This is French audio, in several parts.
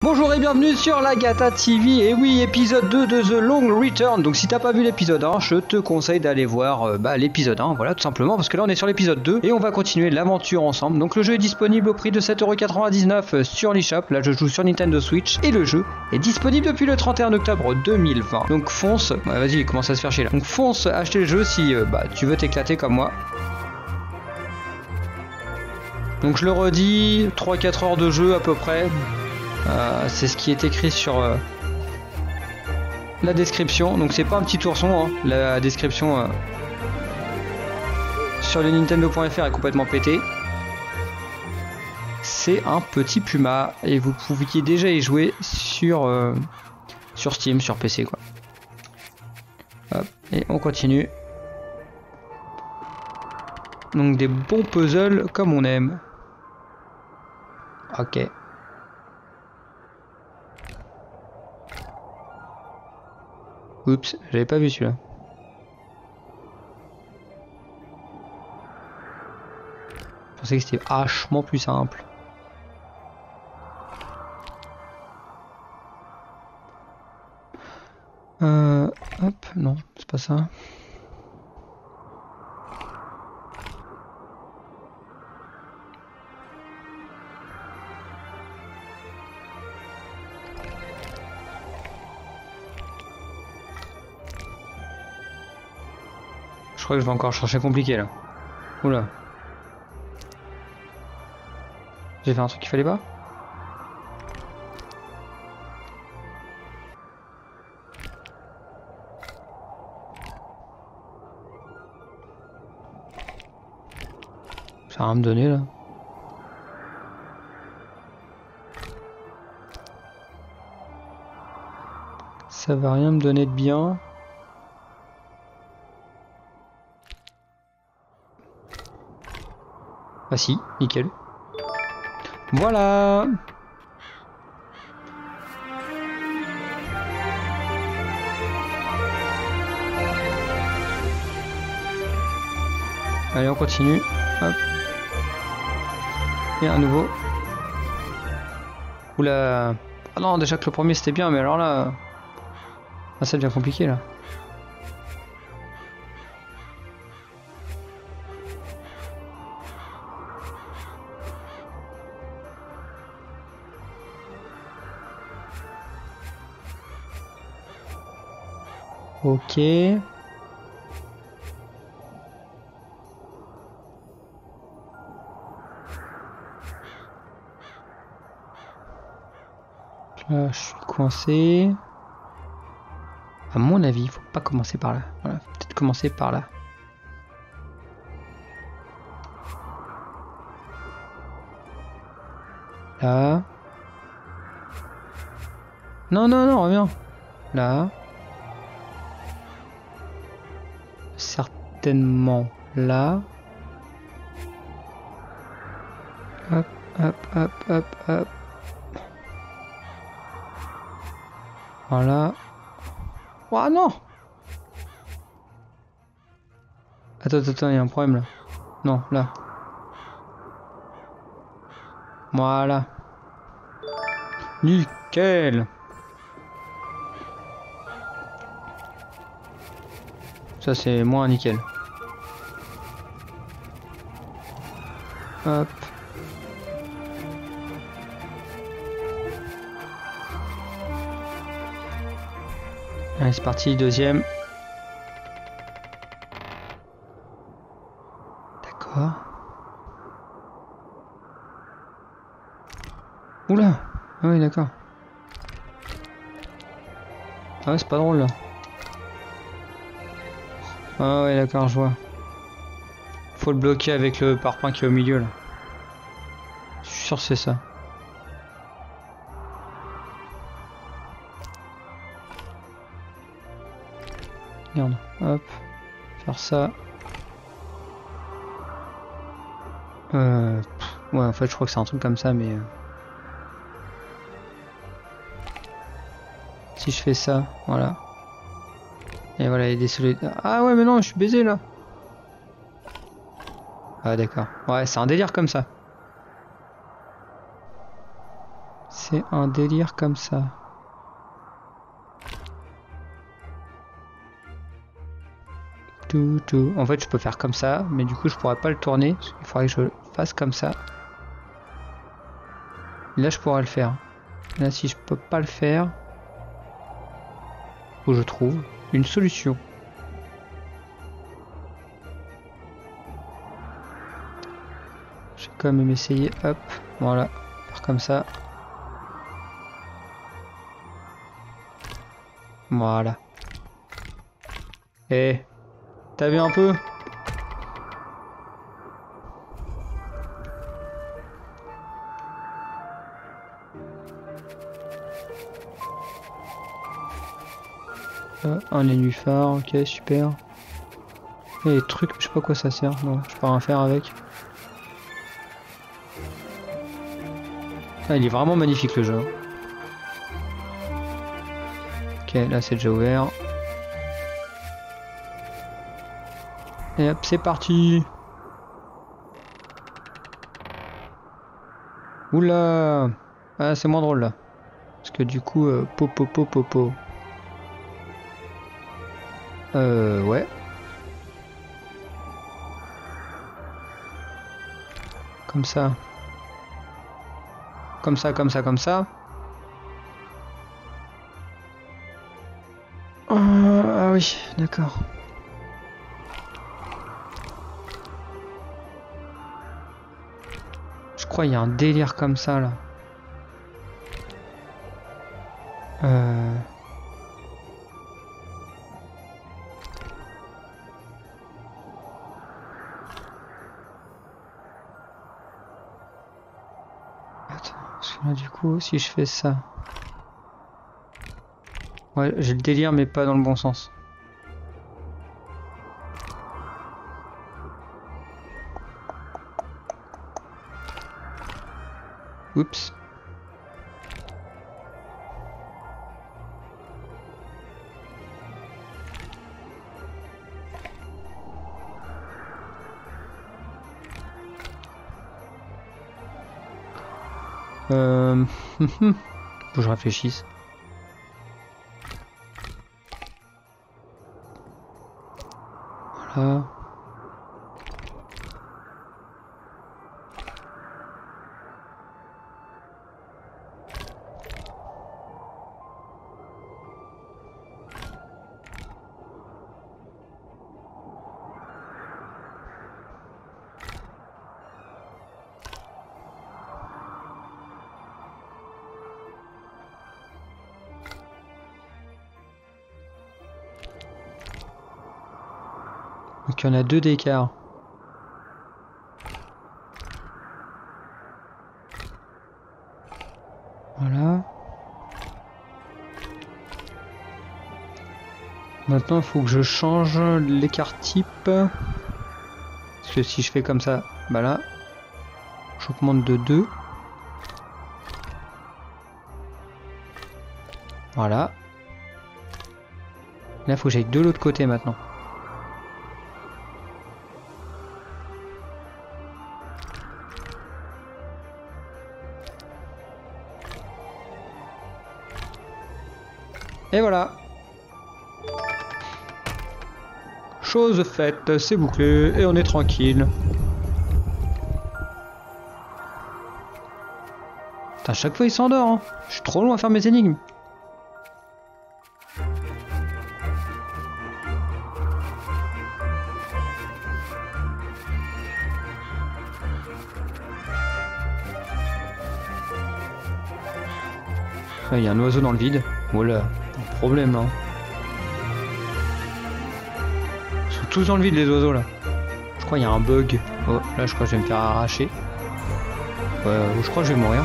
Bonjour et bienvenue sur Lagata TV, et oui, épisode 2 de The Long Return. Donc si t'as pas vu l'épisode 1, je te conseille d'aller voir l'épisode 1, voilà, tout simplement, parce que là on est sur l'épisode 2, et on va continuer l'aventure ensemble. Donc le jeu est disponible au prix de 7,99€ sur l'eShop, là je joue sur Nintendo Switch, et le jeu est disponible depuis le 31 octobre 2020. Donc fonce, vas-y, il commence à se faire chier là. Donc fonce acheter le jeu si tu veux t'éclater comme moi. Donc je le redis, 3-4 heures de jeu à peu près. C'est ce qui est écrit sur la description, donc c'est pas un petit ourson, hein. La description sur le Nintendo.fr est complètement pétée. C'est un petit puma et vous pouviez déjà y jouer sur Steam, sur PC quoi. Hop, et on continue. Donc des bons puzzles comme on aime. Ok. Oups, j'avais pas vu celui-là. Je pensais que c'était vachement plus simple. Hop, non, c'est pas ça. Je crois que je vais encore chercher compliqué là. Oula. J'ai fait un truc qu'il fallait pas. Ça va rien me donner là. Ça va rien me donner de bien. Ah si, nickel. Voilà. Allez, on continue. Hop. Et un nouveau. Oula. Ah non, déjà que le premier c'était bien, mais alors là... Ah, ça devient compliqué là. Ok. Là, je suis coincé. À mon avis, il faut pas commencer par là. Voilà, peut-être commencer par là. Là. Non, non, non, reviens. Là. Certainement là. Hop, hop, hop, hop, hop. Voilà. Oh non! Attends, il y a un problème là. Non, là. Voilà. Nickel! Ça c'est moins nickel. Hop. Allez, c'est parti, deuxième. D'accord. Oula! Ah oui, d'accord. Ah ouais, c'est pas drôle là. Ah ouais, d'accord, je vois. Faut le bloquer avec le parpaing qui est au milieu là. Je suis sûr que c'est ça. Merde, hop. Faire ça. Ouais, en fait, je crois que c'est un truc comme ça, mais... Si je fais ça, voilà. Et voilà, il est désolé. Ah ouais, mais non, je suis baisé là. Ah d'accord. Ouais, c'est un délire comme ça. C'est un délire comme ça. Tout. En fait, je peux faire comme ça, mais du coup, je pourrais pas le tourner. Il faudrait que je fasse comme ça. Là, je pourrais le faire. Là, si je peux pas le faire, faut que je trouve une solution. Je vais quand même essayer. Hop, voilà, faire comme ça. Voilà. Eh, t'as vu un peu? Un nénuphar, ok, super. Et les trucs, je sais pas quoi ça sert, non, je peux rien faire avec. Ah, il est vraiment magnifique le jeu. Ok, là c'est déjà ouvert. Et hop, c'est parti. Oula. Ah, c'est moins drôle là. Parce que du coup, popo. Ouais. Comme ça. Comme ça. Ah oui, d'accord. Je crois qu'il y a un délire comme ça là. Attends, parce que là du coup, si je fais ça... Ouais, j'ai le délire mais pas dans le bon sens. Oups. Faut que je réfléchisse. Voilà. Donc il y en a deux d'écart. Voilà. Maintenant il faut que je change l'écart type. Parce que si je fais comme ça, bah là, j'augmente de 2. Voilà. Là il faut que j'aille de l'autre côté maintenant. Et voilà. Chose faite, c'est bouclé et on est tranquille. Putain, à chaque fois il s'endort, hein. Je suis trop loin à faire mes énigmes. Il y a un oiseau dans le vide. Voilà, un problème là. Ils sont tous dans le vide les oiseaux là. Je crois qu'il y a un bug. Oh, là je crois que je vais me faire arracher. Je crois que je vais mourir.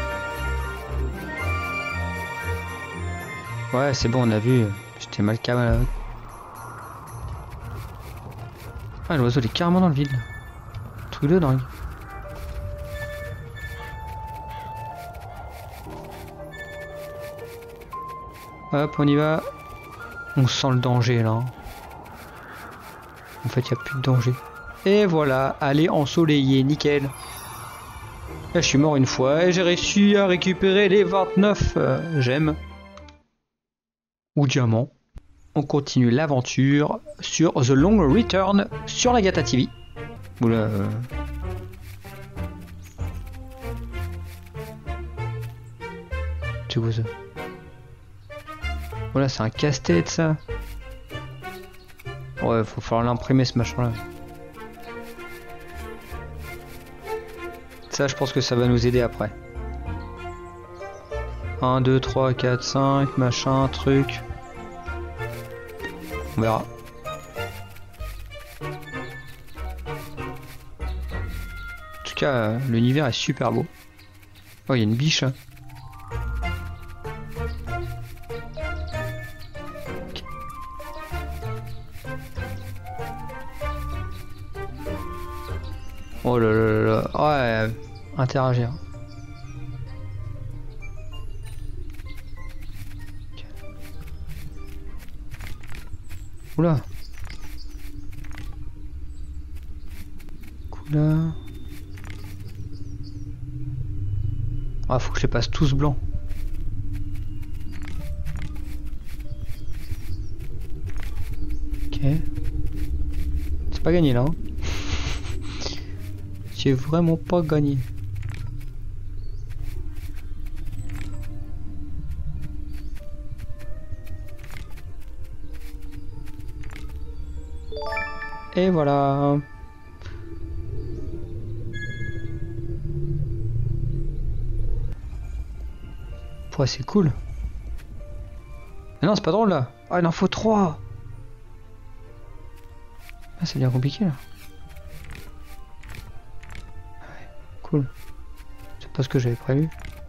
Ouais, c'est bon, on a vu. J'étais mal calme. Ah, l'oiseau il est carrément dans le vide. Truc de dingue. Hop, on y va. On sent le danger là. En fait, il n'y a plus de danger. Et voilà, allez ensoleiller, nickel. Là, je suis mort une fois et j'ai réussi à récupérer les 29 gemmes. Ou diamants. On continue l'aventure sur The Long Return sur la Gata TV. Oula. C'est quoi ça? Voilà, c'est un casse-tête ça. Ouais, faut falloir l'imprimer ce machin là. Ça, je pense que ça va nous aider après. 1, 2, 3, 4, 5, machin, truc. On verra. En tout cas, l'univers est super beau. Oh, il y a une biche là. Oh là là là là. Ouais, interagir. Oula. Oula. Ah, faut que je les passe tous blancs. Ok. C'est pas gagné là. Hein. J'ai vraiment pas gagné. Et voilà. Ouais, c'est cool. Mais non, c'est pas drôle là. Ah, il en faut 3. Ah, c'est bien compliqué là. Ouais, cool. C'est pas ce que j'avais prévu.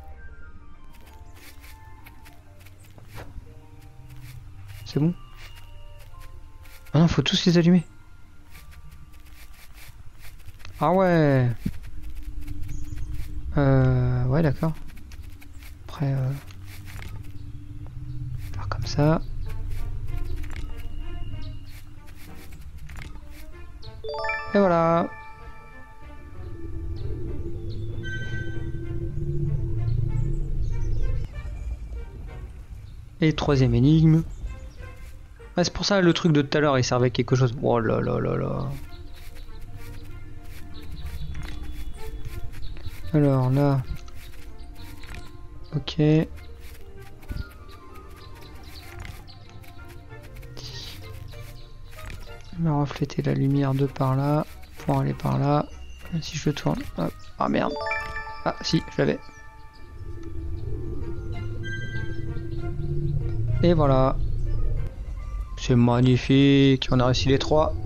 C'est bon? Ah non, faut tous les allumer. Ah ouais. Ouais, d'accord. Après, faire comme ça. Et voilà. Et troisième énigme. Ah, c'est pour ça le truc de tout à l'heure, il servait à quelque chose. Oh là là là là. Alors là. Ok. On va refléter la lumière de par là pour aller par là. Et si je le tourne, hop. Ah merde. Ah si, je l'avais. Et voilà. C'est magnifique. On a réussi les 3.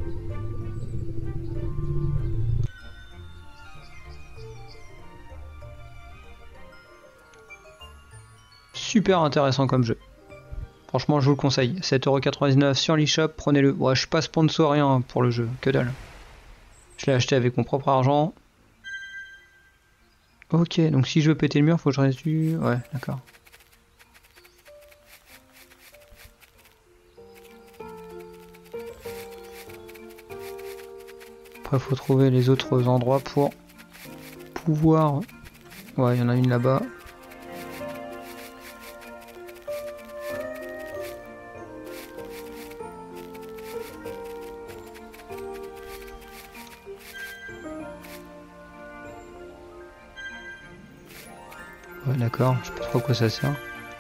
Super intéressant comme jeu. Franchement, je vous le conseille. 7,99€ sur l'eShop, prenez-le. Ouais, je suis pas sponsor rien pour le jeu, que dalle. Je l'ai acheté avec mon propre argent. Ok, donc si je veux péter le mur, faut que je reste du... Ouais, d'accord. Après, faut trouver les autres endroits pour pouvoir... Ouais, il y en a une là-bas. Ouais, d'accord, je sais pas trop à quoi ça sert.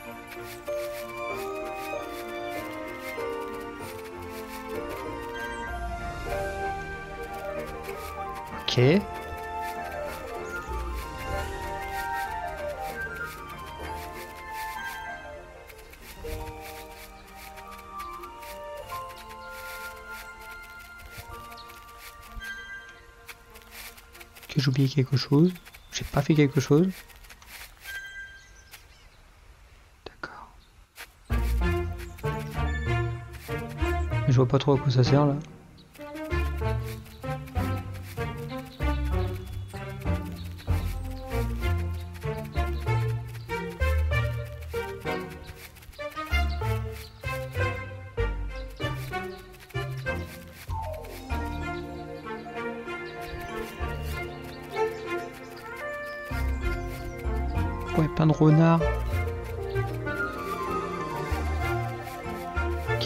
Ok. Que j'ai oublié quelque chose. J'ai pas fait quelque chose. D'accord. Je vois pas trop à quoi ça sert là. Ouais, plein de renards. Ok.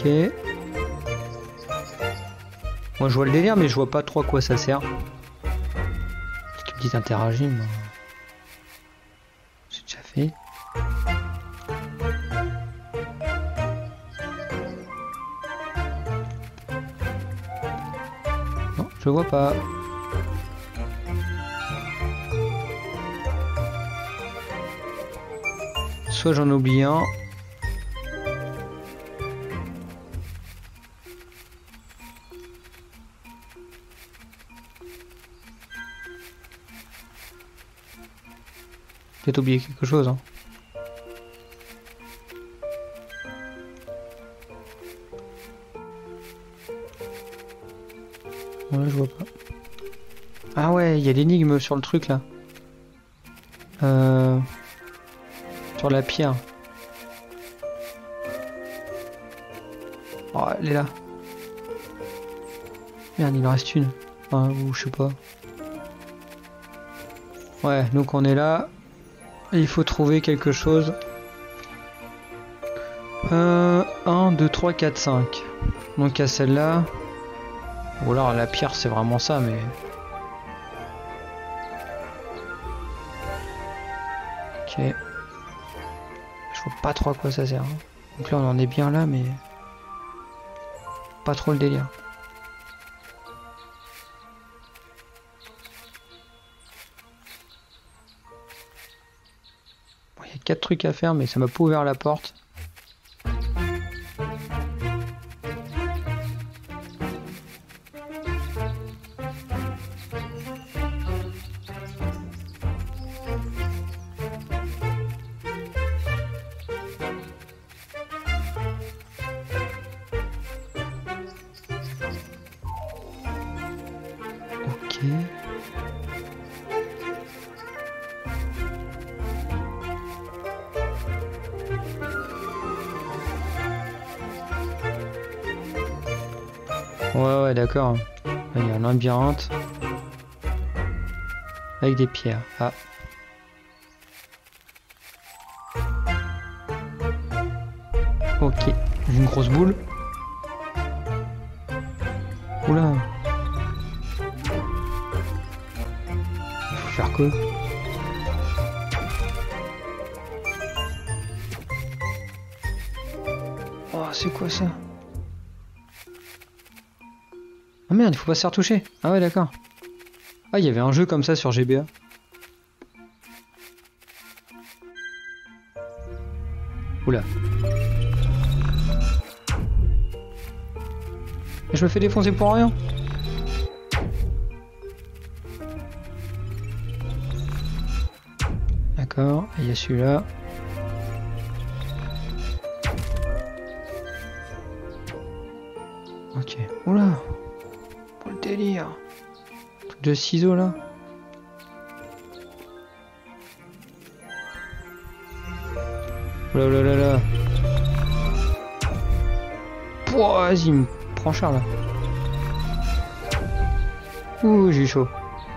Moi je vois le délire mais je vois pas trop à quoi ça sert. Si tu me dis d'interagir, moi... j'ai déjà fait. Non, je vois pas. Soit j'en oublie un. Peut-être oublié quelque chose. Hein. Ouais, je vois pas. Ah ouais, il y a l'énigme sur le truc là. Sur la pierre. Oh, elle est là. Merde, il en reste une. Enfin, ou je sais pas. Ouais, donc on est là. Il faut trouver quelque chose. 1, 2, 3, 4, 5. Donc à celle-là. Ou alors la pierre c'est vraiment ça, mais... Ok. Je vois pas trop à quoi ça sert. Hein. Donc là on en est bien là, mais... Pas trop le délire. Bon, y a 4 trucs à faire, mais ça m'a pas ouvert la porte. Ok. Ouais, d'accord. Il y a un labyrinthe. Avec des pierres. Ah. Ok. Une grosse boule. Oula. Faut faire quoi? Oh, c'est quoi ça? Ah merde, il faut pas se faire toucher. Ah ouais, d'accord. Ah, il y avait un jeu comme ça sur GBA. Oula. Et je me fais défoncer pour rien. D'accord, il y a celui-là. Ok. Oula. Pour le délire. Truc de ciseaux là. Oula là là là. Pouah, vas-y, il me prend cher là. Ouh, j'ai chaud.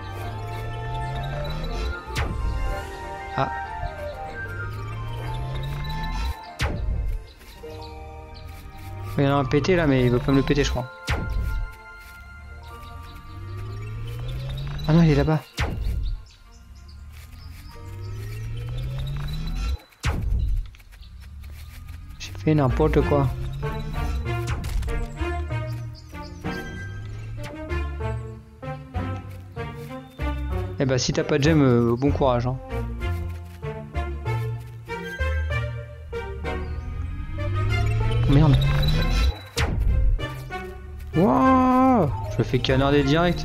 Ah. Il y en a un pété là, mais il veut pas me le péter, je crois. Ah non, il est là-bas. J'ai fait n'importe quoi. Eh bah si t'as pas de gemme, bon courage. Hein. Merde. Wouah, je me fais canarder direct.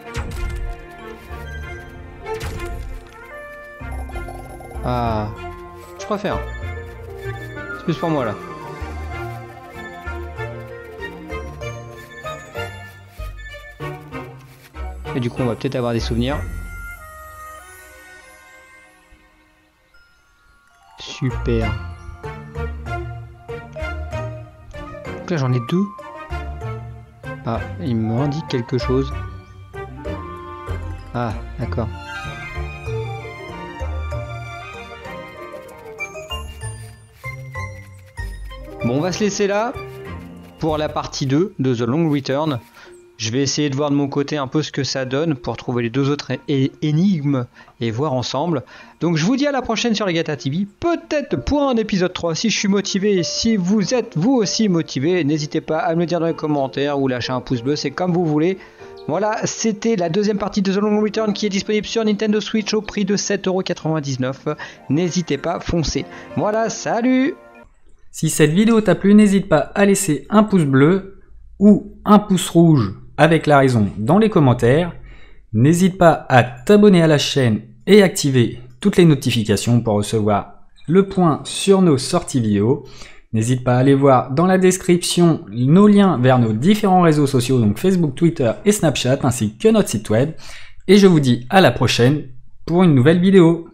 Ah, je préfère. C'est plus pour moi là. Et du coup on va peut-être avoir des souvenirs. Super. Donc là j'en ai deux. Ah, il me indique quelque chose. Ah, d'accord. Bon, on va se laisser là pour la partie 2 de The Long Return. Je vais essayer de voir de mon côté un peu ce que ça donne pour trouver les deux autres énigmes et voir ensemble. Donc je vous dis à la prochaine sur Legato TV, peut-être pour un épisode 3 si je suis motivé. Et si vous êtes vous aussi motivé, n'hésitez pas à me le dire dans les commentaires ou lâcher un pouce bleu, c'est comme vous voulez. Voilà, c'était la deuxième partie de The Long Return qui est disponible sur Nintendo Switch au prix de 7,99€. N'hésitez pas, foncez. Voilà, salut! Si cette vidéo t'a plu, n'hésite pas à laisser un pouce bleu ou un pouce rouge avec la raison dans les commentaires. N'hésite pas à t'abonner à la chaîne et activer toutes les notifications pour recevoir le point sur nos sorties vidéo. N'hésite pas à aller voir dans la description nos liens vers nos différents réseaux sociaux, donc Facebook, Twitter et Snapchat, ainsi que notre site web. Et je vous dis à la prochaine pour une nouvelle vidéo.